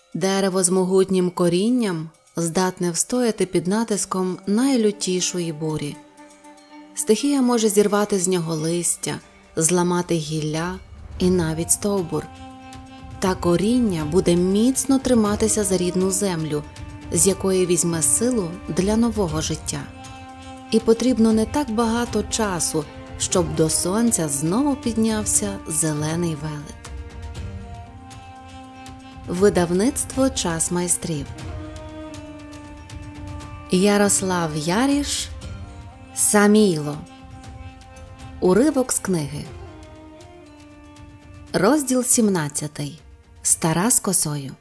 Дерево з могутнім корінням здатне встояти під натиском найлютішої бурі. Стихія може зірвати з нього листя, зламати гілля і навіть стовбур. Та коріння буде міцно триматися за рідну землю, з якої візьме силу для нового життя. І потрібно не так багато часу, щоб до сонця знову піднявся зелений велет. Видавництво «Час майстрів». Ярослав Яріш «Саміло». Уривок з книги. Розділ 17. Стара з косою.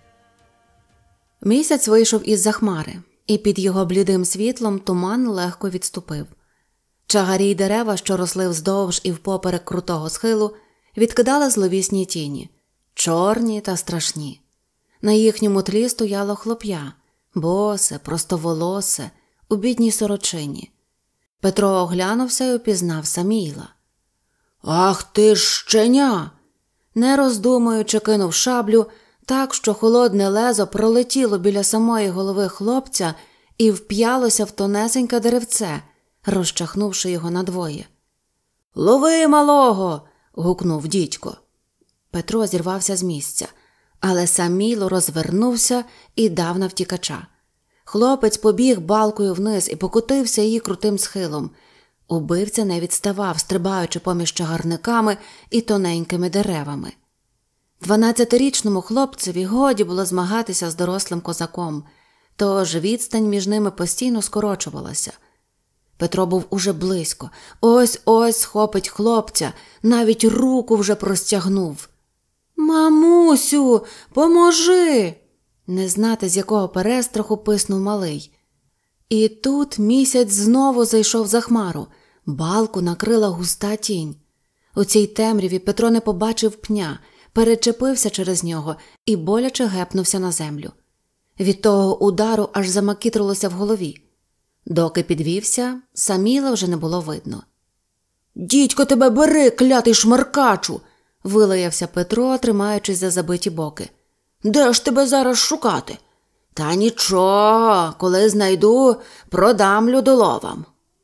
Місяць вийшов із-за хмари, і під його блідим світлом туман легко відступив. Чагарі й дерева, що росли вздовж і впоперек крутого схилу, відкидали зловісні тіні, чорні та страшні. На їхньому тлі стояло хлоп'я, босе, простоволосе, у бідній сорочині. Петро оглянувся і упізнав Саміла. «Ах ти ж щеня!» Не роздумуючи, кинув шаблю, так, що холодне лезо пролетіло біля самої голови хлопця і вп'ялося в тонесеньке деревце, розчахнувши його надвоє. «Лови малого!» – гукнув дідько. Петро зірвався з місця, але Саміло розвернувся і дав навтікача. Хлопець побіг балкою вниз і покотився її крутим схилом. Убивця не відставав, стрибаючи поміж чагарниками і тоненькими деревами. 12-річному хлопцеві годі було змагатися з дорослим козаком, тож відстань між ними постійно скорочувалася. Петро був уже близько, ось-ось схопить хлопця, навіть руку вже простягнув. «Мамусю, поможи!» Не знати, з якого перестраху писнув малий. І тут місяць знову зайшов за хмару, балку накрила густа тінь. У цій темряві Петро не побачив пня, перечепився через нього і боляче гепнувся на землю. Від того удару аж замакітрилося в голові. Доки підвівся, Саміла вже не було видно. «Дідько тебе бери, клятий шмаркачу!» – вилаявся Петро, тримаючись за забиті боки. «Де ж тебе зараз шукати? Та нічого, коли знайду, продам людоловам».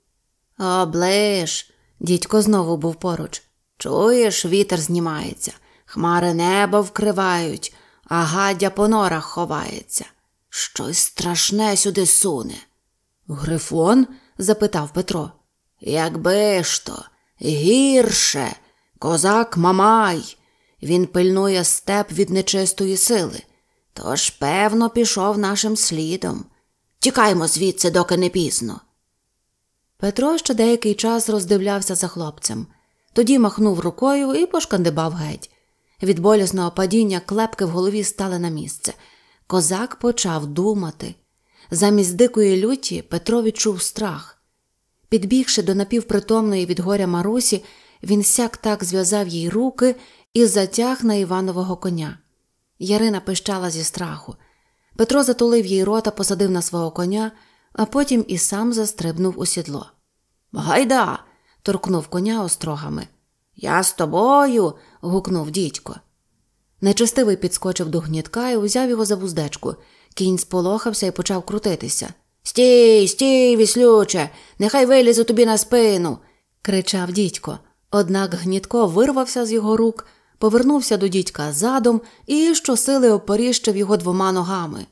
«Оближ!» – дідько знову був поруч. «Чуєш, вітер знімається, хмари небо вкривають, а гаддя по норах ховається. Щось страшне сюди суне». «Грифон?» – запитав Петро. «Якби ж то, гірше, козак Мамай. Він пильнує степ від нечистої сили, тож, певно, пішов нашим слідом. Тікаймо звідси, доки не пізно». Петро ще деякий час роздивлявся за хлопцем. Тоді махнув рукою і пошкандибав геть. Від болісного падіння клепки в голові стали на місце. Козак почав думати. Замість дикої люті Петро відчув страх. Підбігши до напівпритомної від горя Марусі, він сяк-так зв'язав їй руки і затяг на Іванового коня. Ярина пищала зі страху. Петро затулив їй рота, посадив на свого коня, а потім і сам застрибнув у сідло. «Гайда!» – торкнув коня острогами. «Я з тобою!» – гукнув дідько. Нечестивий підскочив до гнітка і узяв його за вуздечку. Кінь сполохався і почав крутитися. «Стій, стій, віслюче! Нехай вилізе тобі на спину!» – кричав дідько. Однак гнітко вирвався з його рук, повернувся до дідька задом і щосили опоріщив його двома ногами.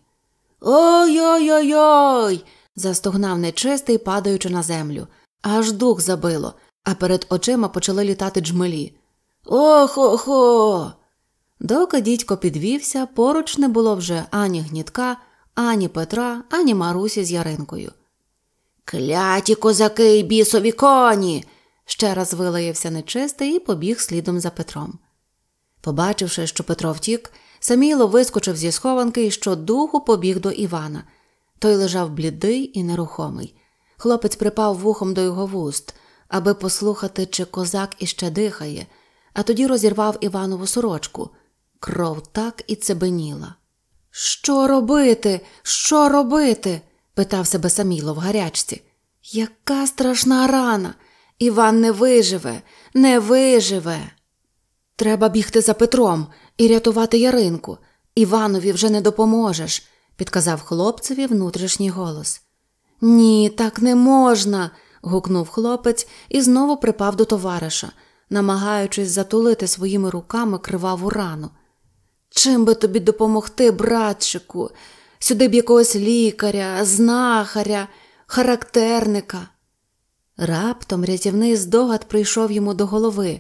«Ой-ой-ой-ой!» – застогнав нечистий, падаючи на землю. Аж дух забило, а перед очима почали літати джмелі. «Ох-охо!» Доки дідько підвівся, поруч не було вже ані гнітка, ані Петра, ані Марусі з Яринкою. «Кляті козаки й бісові коні!» – ще раз вилаявся нечистий і побіг слідом за Петром. Побачивши, що Петро втік, Саміло вискочив зі схованки і щодуху побіг до Івана. Той лежав блідий і нерухомий. Хлопець припав вухом до його вуст, аби послухати, чи козак іще дихає, а тоді розірвав Іванову сорочку. Кров так і цебеніла. «Що робити? Що робити?» – питав себе Саміло в гарячці. «Яка страшна рана! Іван не виживе, не виживе!» Треба бігти за Петром і рятувати Яринку. Іванові вже не допоможеш, підказав хлопцеві внутрішній голос. Ні, так не можна, гукнув хлопець і знову припав до товариша, намагаючись затулити своїми руками криваву рану. Чим би тобі допомогти, братчику? Сюди б якогось лікаря, знахаря, характерника. Раптом рятівний здогад прийшов йому до голови.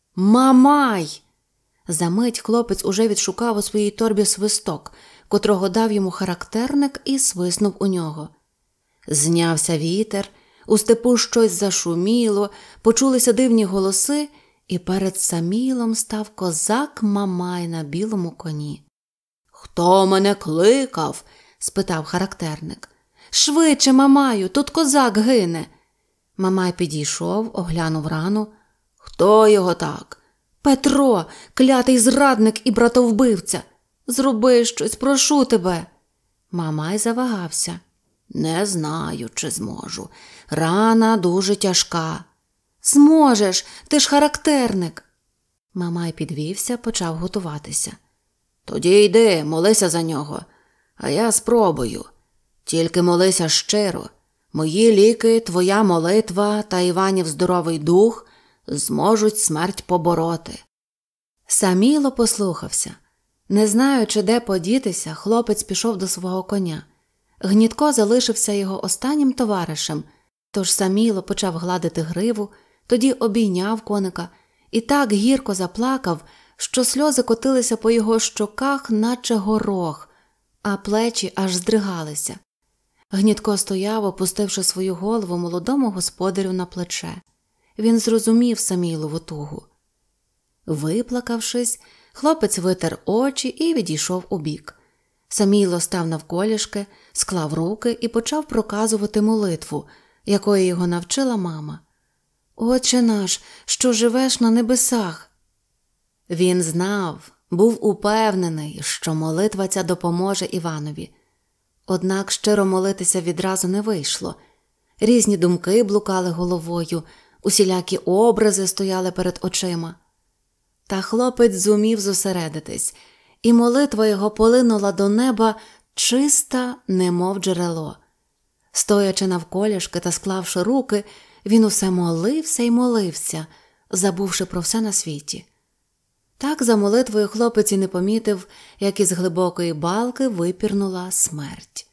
Мамай! Замить хлопець уже відшукав у своїй торбі свисток, котрого дав йому характерник, і свиснув у нього. Знявся вітер, у степу щось зашуміло, почулися дивні голоси, і перед Самілом став козак Мамай на білому коні. «Хто мене кликав?» – спитав характерник. «Швидше, Мамаю, тут козак гине!» Мамай підійшов, оглянув рану. «Хто його так?» «Петро, клятий зрадник і братовбивця! Зроби щось, прошу тебе!» Мамай завагався. «Не знаю, чи зможу. Рана дуже тяжка». «Зможеш, ти ж характерник!» Мамай підвівся, почав готуватися. «Тоді йди, молися за нього, а я спробую. Тільки молися щиро. Мої ліки, твоя молитва та Іванів здоровий дух зможуть смерть побороти». Саміло послухався. Не знаючи, де подітися, хлопець пішов до свого коня. Гнітко залишився його останнім товаришем, тож Саміло почав гладити гриву, тоді обійняв коника і так гірко заплакав, що сльози котилися по його щоках, наче горох, а плечі аж здригалися. Гнітко стояв, опустивши свою голову молодому господарю на плече. Він зрозумів Самілову тугу. Виплакавшись, хлопець витер очі і відійшов убік. Саміло став навколішки, склав руки і почав проказувати молитву, якої його навчила мама. «Отче наш, що живеш на небесах!» Він знав, був упевнений, що молитва ця допоможе Іванові. Однак щиро молитися відразу не вийшло. Різні думки блукали головою, усілякі образи стояли перед очима. Та хлопець зумів зосередитись, і молитва його полинула до неба чиста, немов джерело. Стоячи навколішки та склавши руки, він усе молився й молився, забувши про все на світі. Так за молитвою хлопець і не помітив, як із глибокої балки випірнула смерть.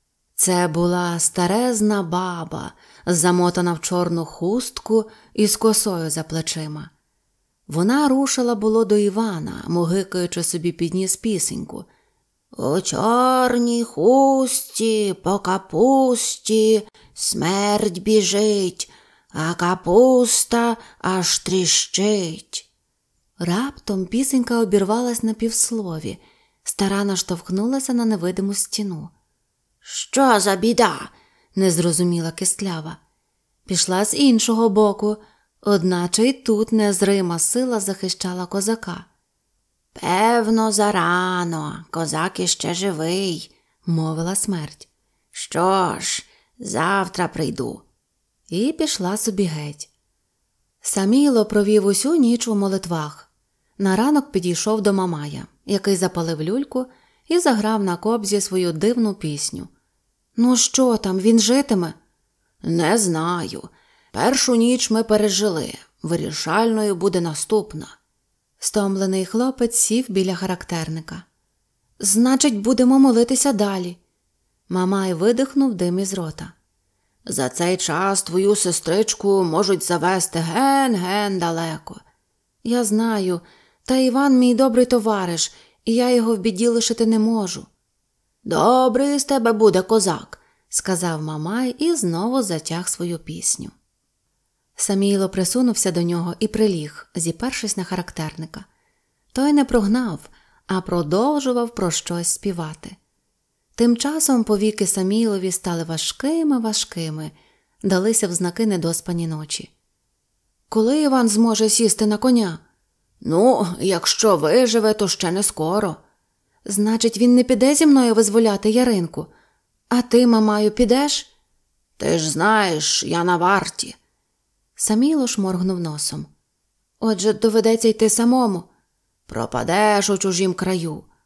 Це була старезна баба, замотана в чорну хустку і з косою за плечима. Вона рушила було до Івана, мугикаючи собі під ніс пісеньку. «У чорній хусті по капусті смерть біжить, а капуста аж тріщить». Раптом пісенька обірвалась на півслові. Стара наштовхнулася на невидиму стіну. «Що за біда?» – не зрозуміла кистлява. Пішла з іншого боку, одначе й тут незрима сила захищала козака. «Певно, зарано, козак іще живий», – мовила смерть. «Що ж, завтра прийду». І пішла собі геть. Саміло провів усю ніч у молитвах. На ранок підійшов до Мамая, який запалив люльку і заграв на кобзі свою дивну пісню. «Ну що там, він житиме?» «Не знаю. Першу ніч ми пережили. Вирішальною буде наступна». Стомлений хлопець сів біля характерника. «Значить, будемо молитися далі». Мамай видихнув дим із рота. «За цей час твою сестричку можуть завести ген-ген далеко». «Я знаю, та Іван мій добрий товариш, і я його в біді лишити не можу». «Добрий з тебе буде козак», – сказав Мамай і знову затяг свою пісню. Саміло присунувся до нього і приліг, зіпершись на характерника. Той не прогнав, а продовжував про щось співати. Тим часом повіки Самілові стали важкими, далися в знаки недоспані ночі. «Коли Іван зможе сісти на коня?» «Ну, якщо виживе, то ще не скоро». «Значить, він не піде зі мною визволяти Яринку? А ти, Мамаю, підеш?» «Ти ж знаєш, я на варті». Саміло шморгнув носом. «Отже, доведеться йти самому». «Пропадеш у чужім краю».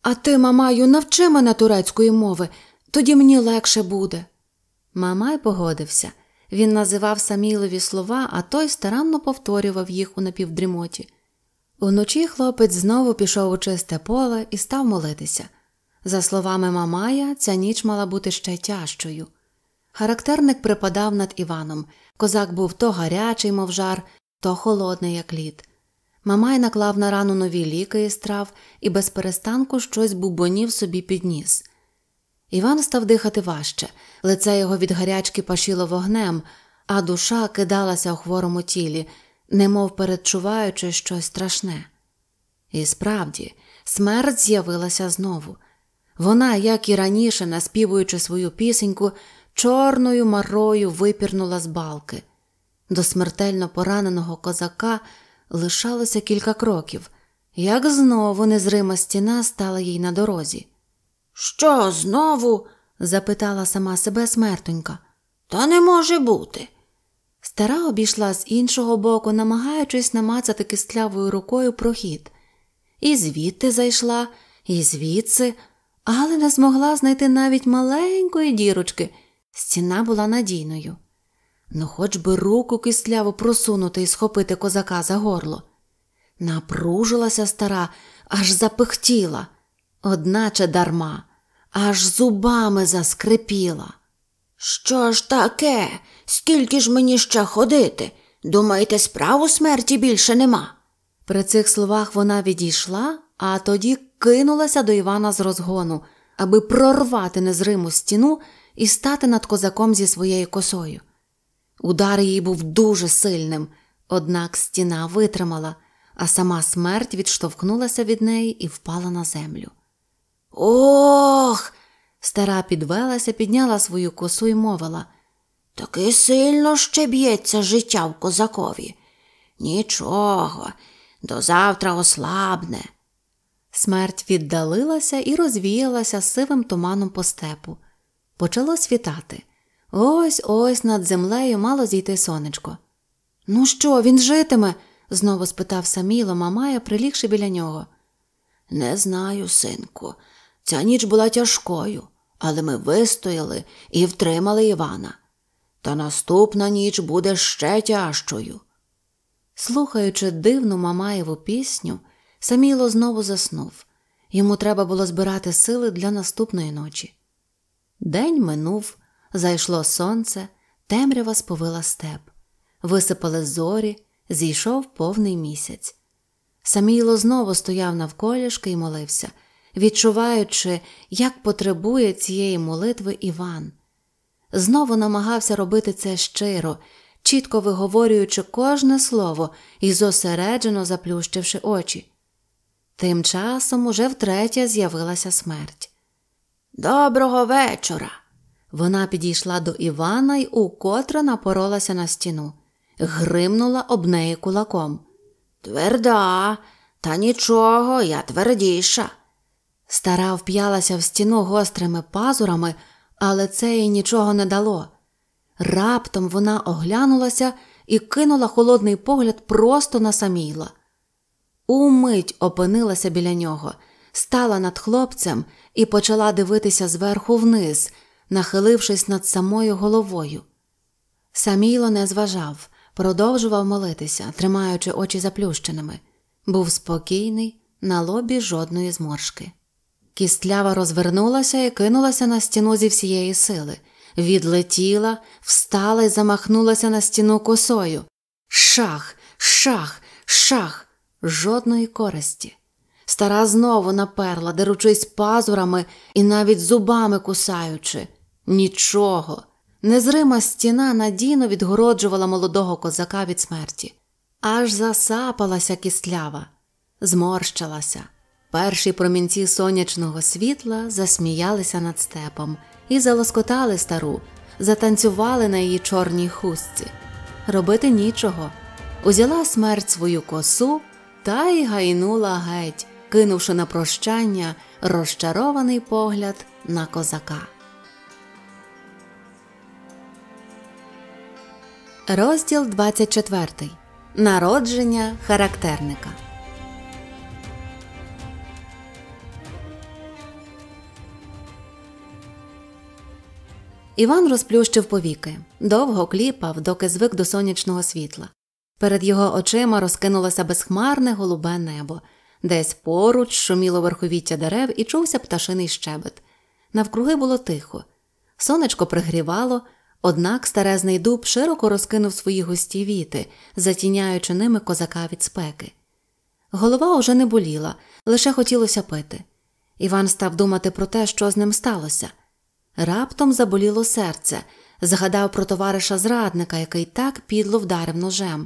«А ти, Мамаю, навчи мене турецької мови, тоді мені легше буде». Мамай погодився. Він називав Самілові слова, а той старанно повторював їх у напівдрімоті. Уночі хлопець знову пішов у чисте поле і став молитися. За словами Мамая, ця ніч мала бути ще тяжчою. Характерник припадав над Іваном. Козак був то гарячий, мов жар, то холодний, як лід. Мамай наклав на рану нові ліки із трав і без перестанку щось бубонів собі під ніс. Іван став дихати важче, лице його від гарячки пашіло вогнем, а душа кидалася у хворому тілі, немов передчуваючи щось страшне. І справді, смерть з'явилася знову. Вона, як і раніше, наспівуючи свою пісеньку, чорною марою випірнула з балки. До смертельно пораненого козака лишалося кілька кроків, як знову незрима стіна стала їй на дорозі. «Що знову?» – запитала сама себе смертонька. «Та не може бути». Стара обійшла з іншого боку, намагаючись намацати кистлявою рукою прохід. І звідти зайшла, і звідси, але не змогла знайти навіть маленької дірочки. Стіна була надійною. Ну хоч би руку кистляву просунути і схопити козака за горло. Напружилася стара, аж запихтіла. Одначе дарма, аж зубами заскрипіла. «Що ж таке? Скільки ж мені ще ходити? Думаєте, справу смерті більше нема?» При цих словах вона відійшла, а тоді кинулася до Івана з розгону, аби прорвати незриму стіну і стати над козаком зі своєю косою. Удар її був дуже сильним, однак стіна витримала, а сама смерть відштовхнулася від неї і впала на землю. «Ох!» Стара підвелася, підняла свою косу і мовила. «Таки сильно ще б'ється життя в козакові. Нічого, до завтра ослабне». Смерть віддалилася і розвіялася сивим туманом по степу. Почало світати. Ось-ось над землею мало зійти сонечко. «Ну що, він житиме?» – знову спитав Саміло Мамая, прилігши біля нього. «Не знаю, синку. Ця ніч була тяжкою, але ми вистояли і втримали Івана. Та наступна ніч буде ще тяжчою». Слухаючи дивну Мамаєву пісню, Саміло знову заснув. Йому треба було збирати сили для наступної ночі. День минув, зайшло сонце, темрява сповила степ. Висипали зорі, зійшов повний місяць. Саміло знову стояв навколішки і молився, відчуваючи, як потребує цієї молитви Іван. Знову намагався робити це щиро, чітко виговорюючи кожне слово і зосереджено заплющивши очі. Тим часом уже втретє з'явилася смерть. «Доброго вечора!» Вона підійшла до Івана й укотре напоролася на стіну. Гримнула об неї кулаком. «Тверда, та нічого, я твердіша». Стара вп'ялася в стіну гострими пазурами, але це їй нічого не дало. Раптом вона оглянулася і кинула холодний погляд просто на Саміла. Умить опинилася біля нього, стала над хлопцем і почала дивитися зверху вниз, нахилившись над самою головою. Саміло не зважав, продовжував молитися, тримаючи очі заплющеними. Був спокійний, на лобі жодної зморшки. Кістлява розвернулася і кинулася на стіну зі всієї сили. Відлетіла, встала і замахнулася на стіну косою. Шах, шах, шах! Жодної користі. Стара знову наперла, деручись пазурами і навіть зубами кусаючи. Нічого. Незрима стіна надійно відгороджувала молодого козака від смерті. Аж засапалася кістлява. Зморщилася. Перші промінці сонячного світла засміялися над степом і залоскотали стару, затанцювали на її чорній хустці. Робити нічого. Узяла смерть свою косу та й гайнула геть, кинувши на прощання розчарований погляд на козака. Розділ 24. Народження характерника. Іван розплющив повіки, довго кліпав, доки звик до сонячного світла. Перед його очима розкинулося безхмарне голубе небо. Десь поруч шуміло верховіття дерев і чувся пташиний щебет. Навкруги було тихо. Сонечко пригрівало, однак старезний дуб широко розкинув свої густі віти, затіняючи ними козака від спеки. Голова уже не боліла, лише хотілося пити. Іван став думати про те, що з ним сталося. Раптом заболіло серце, згадав про товариша-зрадника, який так підло вдарив ножем.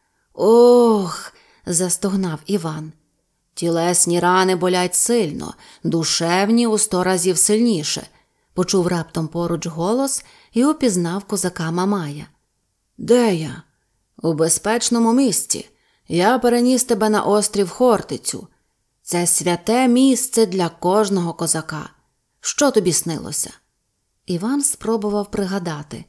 «Ох!» – застогнав Іван. «Тілесні рани болять сильно, душевні у 100 разів сильніше», – почув раптом поруч голос і упізнав козака Мамая. «Де я?» «У безпечному місці. Я переніс тебе на острів Хортицю. Це святе місце для кожного козака. Що тобі снилося?» Іван спробував пригадати.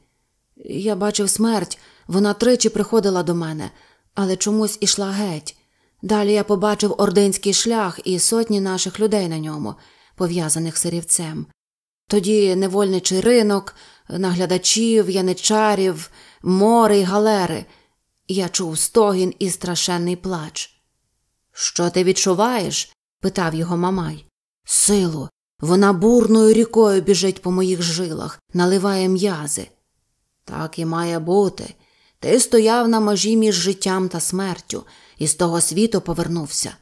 «Я бачив смерть, вона 3 приходила до мене, але чомусь ішла геть. Далі я побачив ординський шлях і сотні наших людей на ньому, пов'язаних сирівцем. Тоді невольничий ринок, наглядачів, яничарів, море й галери. Я чув стогін і страшенний плач». «Що ти відчуваєш?» – питав його Мамай. «Силу. Вона бурною рікою біжить по моїх жилах, наливає м'язи». «Так і має бути. Ти стояв на межі між життям та смертю і з того світу повернувся.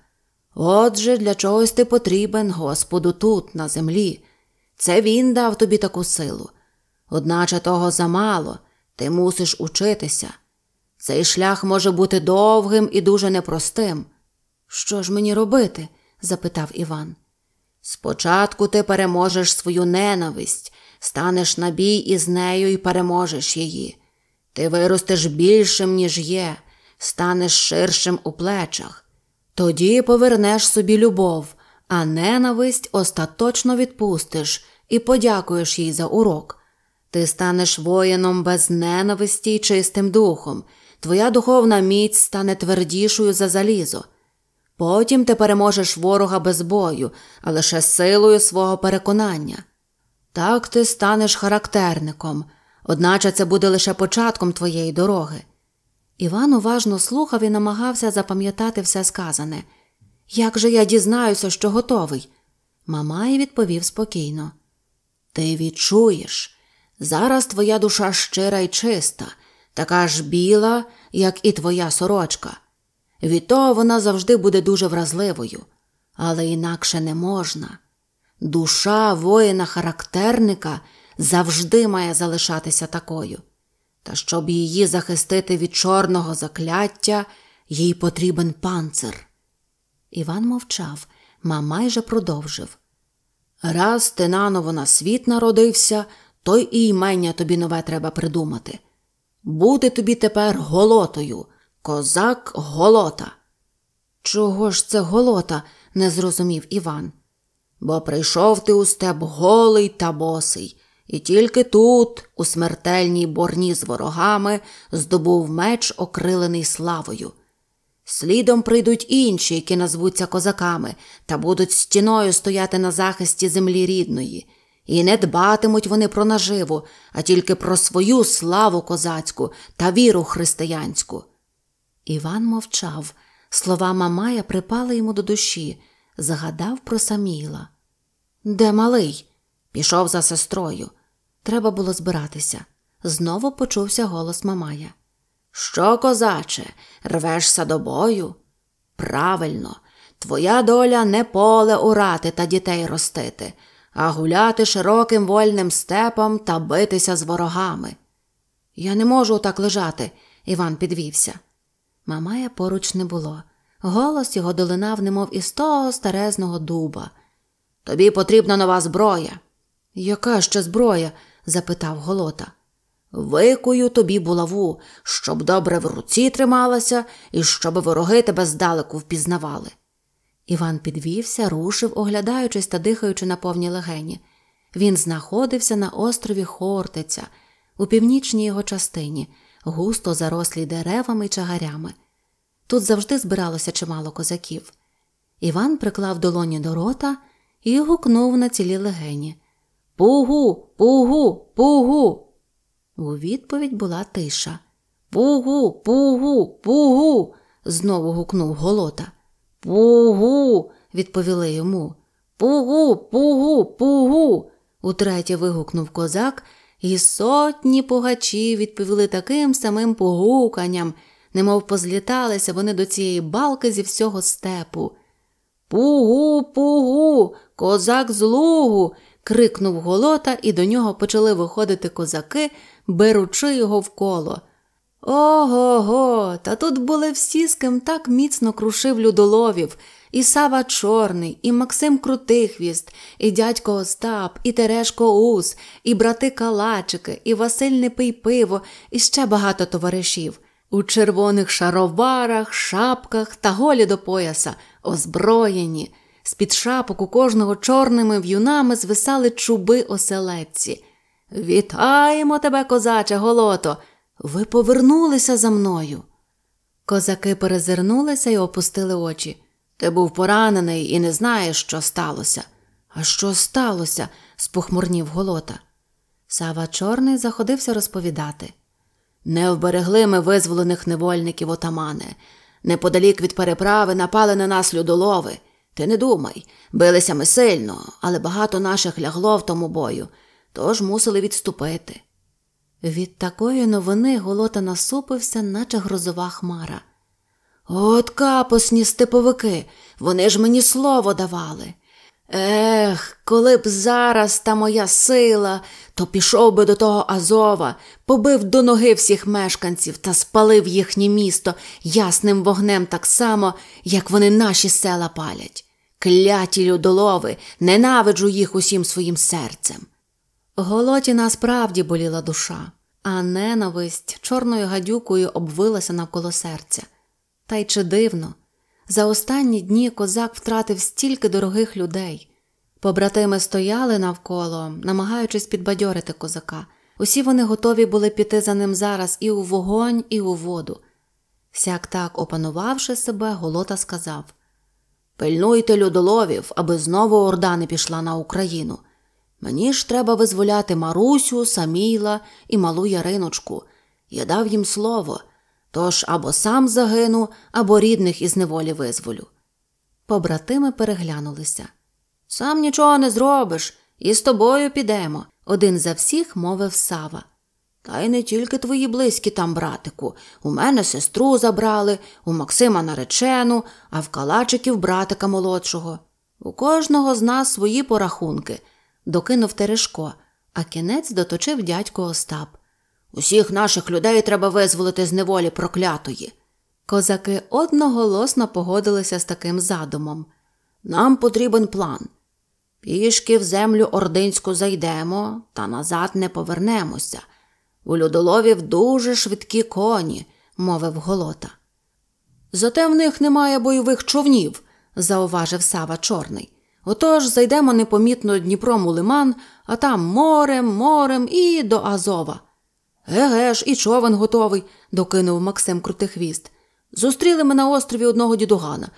Отже, для чогось ти потрібен Господу тут, на землі. Це Він дав тобі таку силу. Одначе того замало, ти мусиш учитися. Цей шлях може бути довгим і дуже непростим». «Що ж мені робити?» – запитав Іван. «Спочатку ти переможеш свою ненависть, станеш на бій із нею і переможеш її. Ти виростеш більшим, ніж є, станеш ширшим у плечах. Тоді повернеш собі любов, а ненависть остаточно відпустиш і подякуєш їй за урок. Ти станеш воїном без ненависті й чистим духом, твоя духовна міць стане твердішою за залізо. Потім ти переможеш ворога без бою, а лише силою свого переконання. Так ти станеш характерником, одначе це буде лише початком твоєї дороги». Іван уважно слухав і намагався запам'ятати все сказане. «Як же я дізнаюся, що готовий?» Мамай відповів спокійно. «Ти відчуєш. Зараз твоя душа щира й чиста, така ж біла, як і твоя сорочка. Від того вона завжди буде дуже вразливою, але інакше не можна. Душа воїна-характерника завжди має залишатися такою. Та щоб її захистити від чорного закляття, їй потрібен панцир». Іван мовчав, Мамай же продовжив. «Раз ти наново на світ народився, то й імення тобі нове треба придумати. Бути тобі тепер Голотою, козак Голота». «Чого ж це Голота?» – не зрозумів Іван. «Бо прийшов ти у степ голий та босий, і тільки тут, у смертельній борні з ворогами, здобув меч, окрилений славою. Слідом прийдуть інші, які назвуться козаками, та будуть стіною стояти на захисті землі рідної. І не дбатимуть вони про наживу, а тільки про свою славу козацьку та віру християнську». Іван мовчав. Слова Мамая припали йому до душі. Згадав про Саміла. «Де малий?» «Пішов за сестрою». Треба було збиратися. Знову почувся голос Мамая. «Що, козаче, рвешся до бою? Правильно, твоя доля не поле урати та дітей ростити, а гуляти широким вольним степом та битися з ворогами». «Я не можу так лежати», – Іван підвівся. Мамая поруч не було. Голос його долинав, немов із того старезного дуба. «Тобі потрібна нова зброя». «Яка ще зброя?» – запитав Голота. «Викую тобі булаву, щоб добре в руці трималася і щоб вороги тебе здалеку впізнавали». Іван підвівся, рушив, оглядаючись та дихаючи на повні легені. Він знаходився на острові Хортиця, у північній його частині, густо зарослій деревами й чагарями. Тут завжди збиралося чимало козаків. Іван приклав долоні до рота і гукнув на цілі легені. Пугу, пугу, пугу. У відповідь була тиша. Пугу, пугу, пугу, знову гукнув Голота. Пугу, відповіли йому. Пугу, пугу, пугу, утретє вигукнув козак, і сотні пугачів відповіли таким самим пугуканням, немов позліталися вони до цієї балки зі всього степу. Пугу, пугу, козак з Лугу, крикнув Голота, і до нього почали виходити козаки, беручи його в коло. Ого-го, та тут були всі, з ким так міцно крушив Людоловів, і Сава Чорний, і Максим Крутихвіст, і дядько Остап, і Терешко Ус, і брати Калачики, і Василь Непий-Пиво, і ще багато товаришів. У червоних шароварах, шапках та голі до пояса, озброєні. З-під шапок у кожного чорними в'юнами звисали чуби оселедці. «Вітаємо тебе, козаче Голото! Ви повернулися за мною!» Козаки перезирнулися і опустили очі. «Ти був поранений і не знаєш, що сталося». «А що сталося?» – спохмурнів Голота. Сава Чорний заходився розповідати. «Не вберегли ми визволених невольників, отамане. Неподалік від переправи напали на нас Людолови. Ти не думай, билися ми сильно, але багато наших лягло в тому бою, тож мусили відступити». Від такої новини Голота насупився, наче грозова хмара. «От капосні степовики, вони ж мені слово давали. Ех, коли б зараз та моя сила, то пішов би до того Азова, побив до ноги всіх мешканців та спалив їхнє місто ясним вогнем так само, як вони наші села палять. Кляті Людолови, ненавиджу їх усім своїм серцем». Голоті насправді боліла душа, а ненависть чорною гадюкою обвилася навколо серця. Та й чи дивно, за останні дні козак втратив стільки дорогих людей. Побратими стояли навколо, намагаючись підбадьорити козака. Усі вони готові були піти за ним зараз і у вогонь, і у воду. Сяк так опанувавши себе, Голота сказав: «Пильнуйте Людоловів, аби знову орда не пішла на Україну. Мені ж треба визволяти Марусю, Самійла і малу Яриночку. Я дав їм слово, тож або сам загину, або рідних із неволі визволю». Побратими переглянулися. «Сам нічого не зробиш, і з тобою підемо», – один за всіх мовив Сава. «Та й не тільки твої близькі там, братику. У мене сестру забрали, у Максима наречену, а в Калачиків братика молодшого. У кожного з нас свої порахунки», – докинув Терешко, а кінець доточив дядько Остап. «Усіх наших людей треба визволити з неволі проклятої». Козаки одноголосно погодилися з таким задумом. «Нам потрібен план. Пішки в землю ординську зайдемо, та назад не повернемося. У Людоловів дуже швидкі коні», – мовив Голота. «Зате в них немає бойових човнів», – зауважив Сава Чорний. «Отож зайдемо непомітно Дніпром у лиман, а там морем і до Азова». «Еге ж, і човен готовий», – докинув Максим Крутихвіст. «Зустріли ми на острові одного дідугана.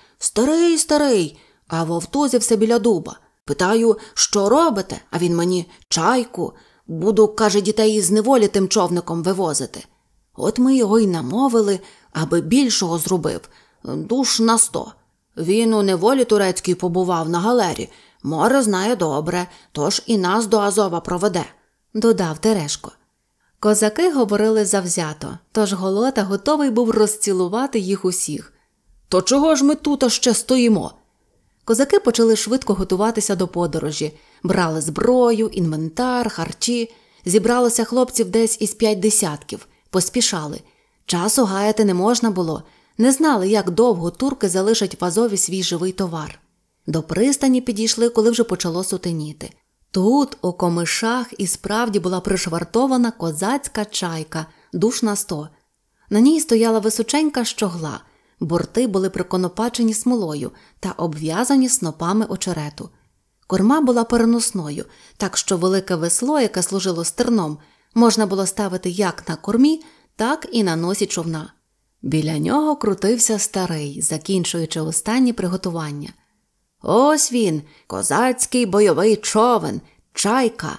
Старий, а вовтузився біля дуба. Питаю, що робите? А він мені: чайку. Буду, каже, дітей із неволі тим човником вивозити. От ми його й намовили, аби більшого зробив. Душ на 100. Він у неволі турецькій побував на галері. Море знає добре, тож і нас до Азова проведе», – додав Терешко. Козаки говорили завзято, тож Голота готовий був розцілувати їх усіх. «То чого ж ми тут ще стоїмо?» Козаки почали швидко готуватися до подорожі. Брали зброю, інвентар, харчі. Зібралося хлопців десь із 5 десятків. Поспішали. Часу гаяти не можна було. Не знали, як довго турки залишать в Азові свій живий товар. До пристані підійшли, коли вже почало сутеніти. Тут, у Комишах, і справді була пришвартована козацька чайка, душ на 100. На ній стояла височенька щогла. Борти були приконопачені смолою та обв'язані снопами очерету. Корма була переносною, так що велике весло, яке служило стерном, можна було ставити як на кормі, так і на носі човна. Біля нього крутився старий, закінчуючи останні приготування. «Ось він, козацький бойовий човен, чайка»,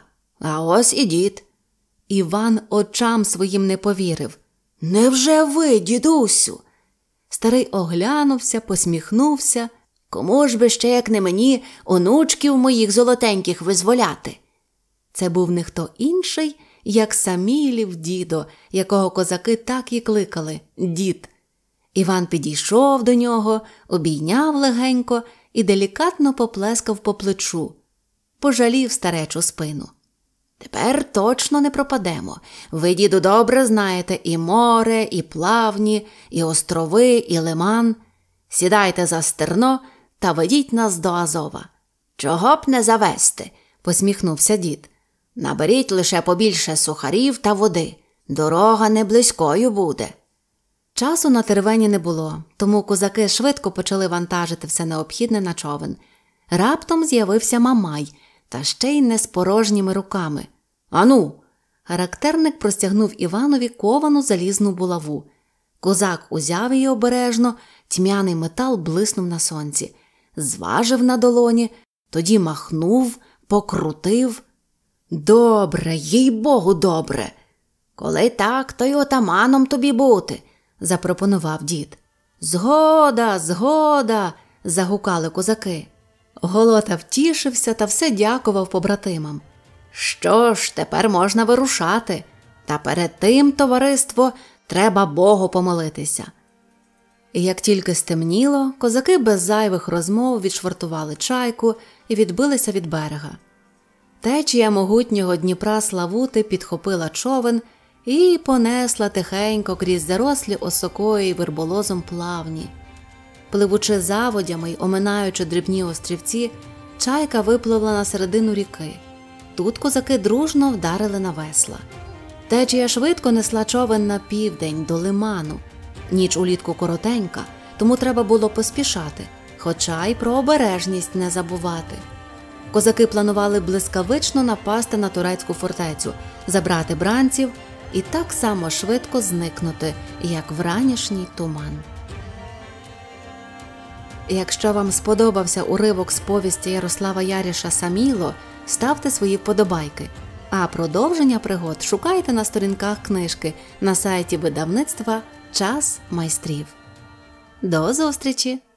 А ось і дід. Іван очам своїм не повірив. Невже ви, дідусю? Старий оглянувся, посміхнувся. Кому ж би ще, як не мені, онучків моїх золотеньких визволяти? Це був не хто інший, як Самілів дідо, якого козаки так і кликали – дід. Іван підійшов до нього, обійняв легенько і делікатно поплескав по плечу. Пожалів старечу спину. Тепер точно не пропадемо. Ви, діду, добре знаєте і море, і плавні, і острови, і лиман. Сідайте за стерно та ведіть нас до Азова. Чого б не завести, посміхнувся дід. Наберіть лише побільше сухарів та води. Дорога не близькою буде. Часу на теревені не було, тому козаки швидко почали вантажити все необхідне на човен. Раптом з'явився Мамай, та ще й не з порожніми руками. «Ану!» Характерник простягнув Іванові ковану залізну булаву. Козак узяв її обережно, тьмяний метал блиснув на сонці. Зважив на долоні, тоді махнув, покрутив. «Добре, їй-богу, добре! Коли так, то й отаманом тобі бути!» – запропонував дід. «Згода, згода!» – загукали козаки. Голота втішився та все дякував побратимам. «Що ж, тепер можна вирушати. Та перед тим, товариство, треба Богу помолитися». І як тільки стемніло, козаки без зайвих розмов відшвартували чайку і відбилися від берега. Течія могутнього Дніпра Славути підхопила човен і понесла тихенько крізь зарослі осокою й верболозом плавні. Пливучи заводями й оминаючи дрібні острівці, чайка випливла на середину ріки. Тут козаки дружно вдарили на весла. Течія швидко несла човен на південь, до лиману. Ніч улітку коротенька, тому треба було поспішати, хоча й про обережність не забувати. Козаки планували блискавично напасти на турецьку фортецю, забрати бранців і так само швидко зникнути, як вранішній туман. Якщо вам сподобався уривок з повісті Ярослава Яриша «Саміло», ставте свої вподобайки, а продовження пригод шукайте на сторінках книжки на сайті видавництва «Час майстрів». До зустрічі!